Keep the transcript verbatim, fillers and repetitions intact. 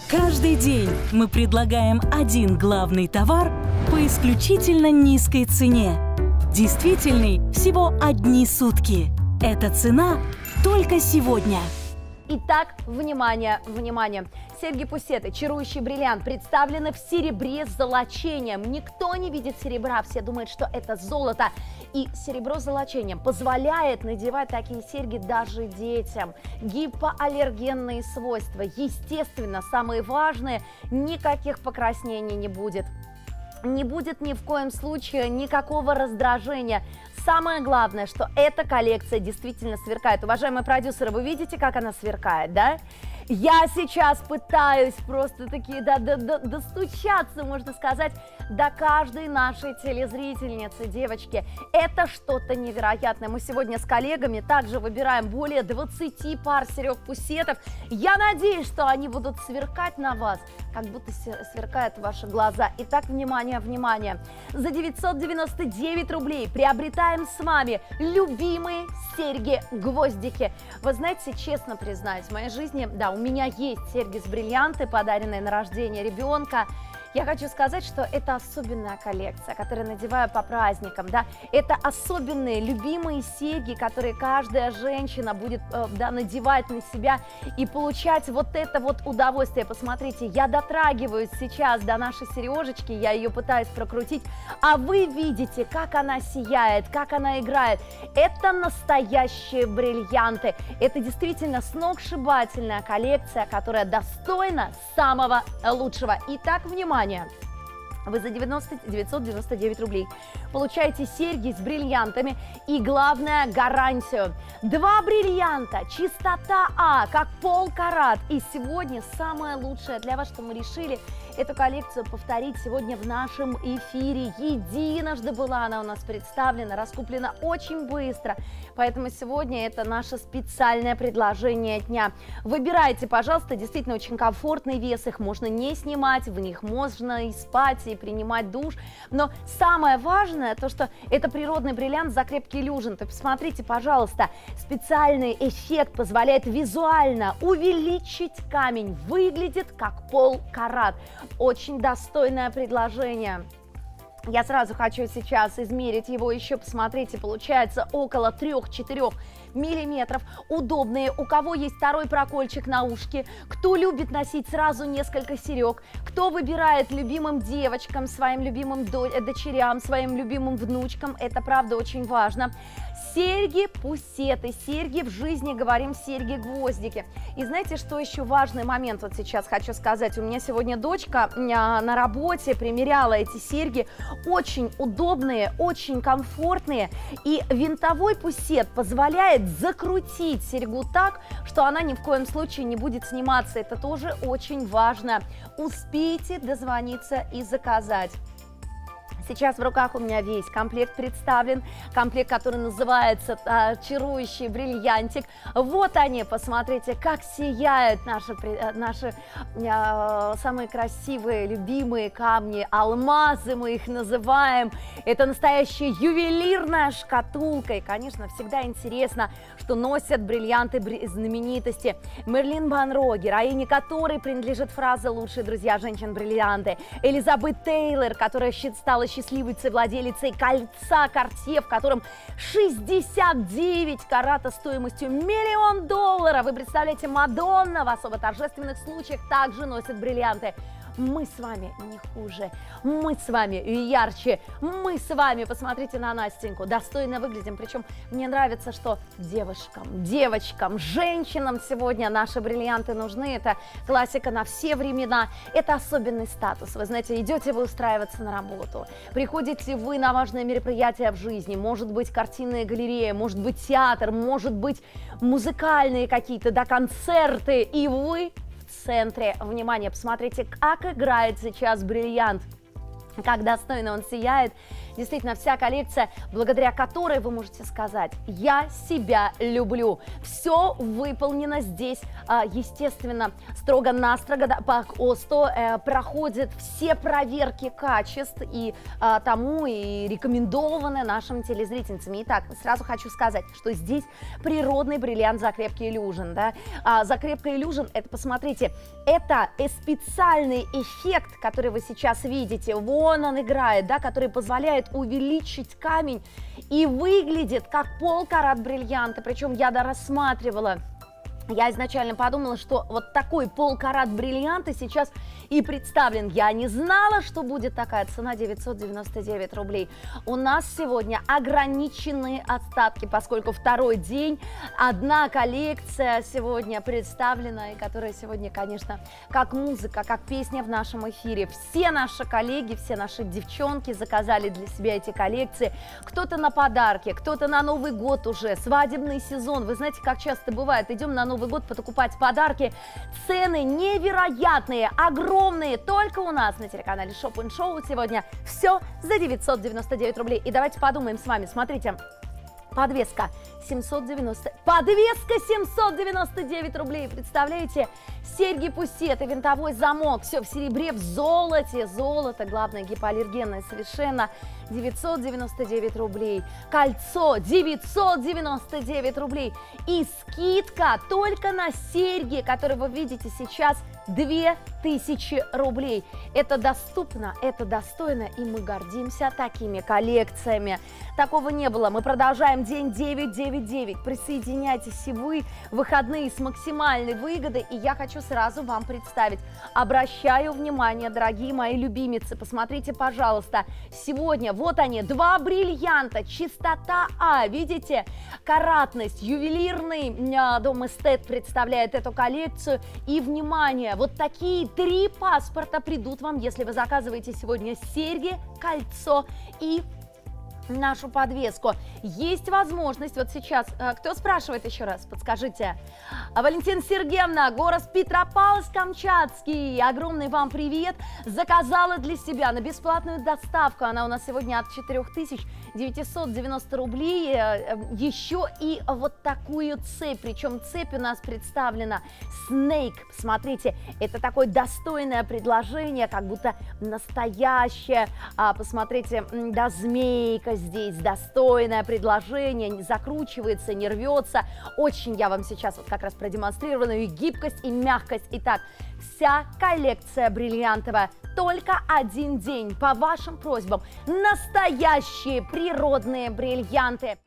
Каждый день мы предлагаем один главный товар по исключительно низкой цене. Действительный всего одни сутки. Эта цена только сегодня. Итак, внимание, внимание. Серьги-пусеты, чарующий бриллиант, представлены в серебре с золочением. Никто не видит серебра, все думают, что это золото. И серебро с золочением позволяет надевать такие серьги даже детям. Гипоаллергенные свойства, естественно, самые важные, никаких покраснений не будет. Не будет ни в коем случае никакого раздражения. Самое главное, что эта коллекция действительно сверкает. Уважаемые продюсеры, вы видите, как она сверкает, да? Я сейчас пытаюсь просто-таки до, до, до, достучаться, можно сказать, до каждой нашей телезрительницы, девочки. Это что-то невероятное. Мы сегодня с коллегами также выбираем более двадцати пар серег-пусетов. Я надеюсь, что они будут сверкать на вас, как будто сверкают ваши глаза. Итак, внимание, внимание. За девятьсот девяносто девять рублей приобретаем с вами любимые серьги-гвоздики. Вы знаете, честно признаюсь, в моей жизни, да, у меня есть серьги с бриллианты, подаренные на рождение ребенка. Я хочу сказать, что это особенная коллекция, которую надеваю по праздникам, да. Это особенные, любимые серьги, которые каждая женщина будет да, надевать на себя и получать вот это вот удовольствие. Посмотрите, я дотрагиваюсь сейчас до нашей сережечки, я ее пытаюсь прокрутить, а вы видите, как она сияет, как она играет. Это настоящие бриллианты. Это действительно сногсшибательная коллекция, которая достойна самого лучшего. Итак, внимание! Вы за девятьсот девяносто девять рублей получаете серьги с бриллиантами и, главное, гарантию. Два бриллианта, чистота А, как полкарат. И сегодня самое лучшее для вас, что мы решили эту коллекцию повторить сегодня в нашем эфире. Единожды была она у нас представлена, раскуплена очень быстро. Поэтому сегодня это наше специальное предложение дня. Выбирайте, пожалуйста, действительно очень комфортный вес. Их можно не снимать, в них можно и спать, и принимать душ. Но самое важное, то что это природный бриллиант за крепкий люжин. То посмотрите, пожалуйста, специальный эффект позволяет визуально увеличить камень. Выглядит как полкарат. Очень достойное предложение. Я сразу хочу сейчас измерить его еще, посмотрите, получается около трёх-четырёх миллиметров. Удобные, у кого есть второй прокольчик на ушке, кто любит носить сразу несколько серег, кто выбирает любимым девочкам, своим любимым дочерям, своим любимым внучкам, это правда очень важно. Серьги-пусеты, серьги в жизни, говорим, серьги-гвоздики. И знаете, что еще важный момент вот сейчас хочу сказать? У меня сегодня дочка на работе примеряла эти серьги, очень удобные, очень комфортные, и винтовой пусет позволяет закрутить серьгу так, что она ни в коем случае не будет сниматься. Это тоже очень важно. Успейте дозвониться и заказать. Сейчас в руках у меня весь комплект представлен, комплект, который называется а, «Чарующий бриллиантик». Вот они, посмотрите, как сияют наши, наши а, самые красивые, любимые камни, алмазы мы их называем. Это настоящая ювелирная шкатулка. И, конечно, всегда интересно, что носят бриллианты знаменитости. Мерлин Монро, героине которой принадлежит фраза «Лучшие друзья женщин-бриллианты». Элизабет Тейлор, которая стала счастливицей, владелицей кольца Cartier, в котором шестьдесят девять карата стоимостью миллион долларов. Вы представляете, Мадонна в особо торжественных случаях также носит бриллианты. Мы с вами не хуже, мы с вами ярче, мы с вами, посмотрите на Настеньку, достойно выглядим. Причем мне нравится, что девушкам, девочкам, женщинам сегодня наши бриллианты нужны. Это классика на все времена, это особенный статус. Вы знаете, идете вы устраиваться на работу, приходите вы на важное мероприятие в жизни, может быть картинная галерея, может быть театр, может быть музыкальные какие-то, да, концерты, и вы в центре внимания. Посмотрите, как играет сейчас бриллиант. как достойно он сияет. Действительно, вся коллекция, благодаря которой вы можете сказать: я себя люблю. Все выполнено здесь, естественно, строго-настрого, по ОСТО проходят все проверки качеств и тому и рекомендованы нашим телезрительницам. Итак, сразу хочу сказать, что здесь природный бриллиант закрепки Illusion. Да? А закрепка Illusion, это, посмотрите, это специальный эффект, который вы сейчас видите. Вон он играет, да, который позволяет увеличить камень и выглядит как полкарат бриллианта. Причем я дорассматривала. Я изначально подумала, что вот такой полкарат бриллианта сейчас и представлен. Я не знала, что будет такая цена девятьсот девяносто девять рублей. У нас сегодня ограниченные остатки, поскольку второй день, одна коллекция сегодня представлена, и которая сегодня, конечно, как музыка, как песня в нашем эфире. Все наши коллеги, все наши девчонки заказали для себя эти коллекции. Кто-то на подарки, кто-то на Новый год уже, свадебный сезон. Вы знаете, как часто бывает, идем на Новый год покупать подарки. Цены невероятные, огромные. Только у нас на телеканале Shop and Show сегодня все за девятьсот девяносто девять рублей. И давайте подумаем с вами. Смотрите, подвеска семьсот девяносто, подвеска семьсот девяносто девять рублей. Представляете? Серьги пусеты, винтовой замок, все в серебре, в золоте. Золото, главное, гипоаллергенное совершенно. девятьсот девяносто девять рублей. Кольцо девятьсот девяносто девять рублей. И скидка только на серьги, которые вы видите сейчас, две тысячи рублей. Это доступно, это достойно, и мы гордимся такими коллекциями. Такого не было. Мы продолжаем день девять девять девять. Присоединяйтесь и вы, выходные с максимальной выгодой. И я хочу сразу вам представить. Обращаю внимание, дорогие мои любимицы, посмотрите, пожалуйста. Сегодня вот они, два бриллианта, чистота А. Видите? Каратность, ювелирный дом Эстет представляет эту коллекцию. И, внимание, вот такие три паспорта придут вам, если вы заказываете сегодня серьги, кольцо и нашу подвеску. Есть возможность, вот сейчас, кто спрашивает еще раз, подскажите? Валентина Сергеевна, город Петропавловск-Камчатский, огромный вам привет, заказала для себя на бесплатную доставку, она у нас сегодня от четырёх тысяч девятисот девяноста рублей, еще и вот такую цепь, причем цепь у нас представлена Snake, смотрите, это такое достойное предложение, как будто настоящее, посмотрите, да, змейка здесь, достойное предложение, не закручивается, не рвется. Очень я вам сейчас вот как раз продемонстрировала и гибкость, и мягкость. Итак, вся коллекция бриллиантовая, только один день, по вашим просьбам, настоящие природные бриллианты.